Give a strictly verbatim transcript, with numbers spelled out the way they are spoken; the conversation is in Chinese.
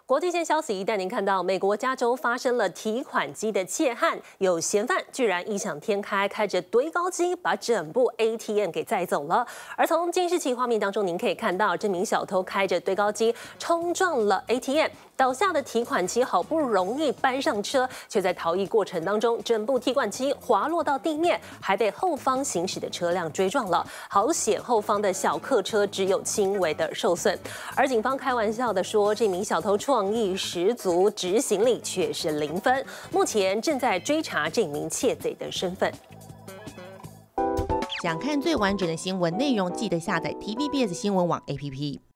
国际线消息，带您看到美国加州发生了提款机的窃案，有嫌犯居然异想天开，开着堆高机把整部 A T M 给载走了。而从监视器画面当中，您可以看到这名小偷开着堆高机冲撞了 A T M， 倒下的提款机好不容易搬上车，却在逃逸过程当中，整部提款机滑落到地面，还被后方行驶的车辆追撞了。好险，后方的小客车只有轻微的受损。而警方开玩笑的说，这名小偷创意十足，执行力却是零分。目前正在追查这名窃贼的身份。 想看最完整的新闻内容，记得下载 T V B S 新闻网 A P P。